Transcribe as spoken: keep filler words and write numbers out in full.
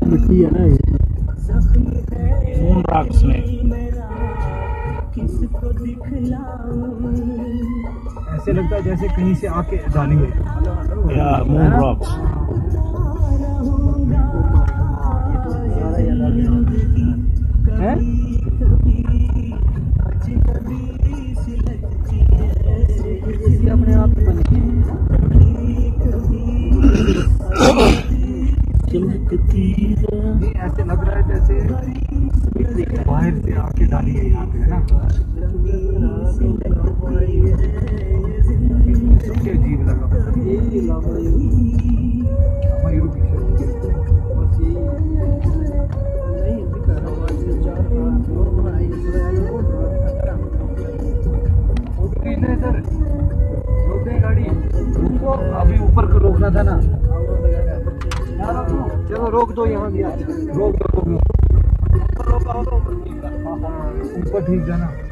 मिट्टी है ना ये मून रॉक्स में। ऐसे लगता है जैसे कहीं से आके डाली गई। या मून रॉक्स। है अपने आप बनी ऐसे लग रहा है जैसे बाहर से आके डाली गई यहाँ पे, है ना। सबसे अजीब लगा गाड़ी उनको अभी ऊपर को रोकना था ना। चलो रोक दो, यहाँ भी रोक दो ऊपर ठीक है ना।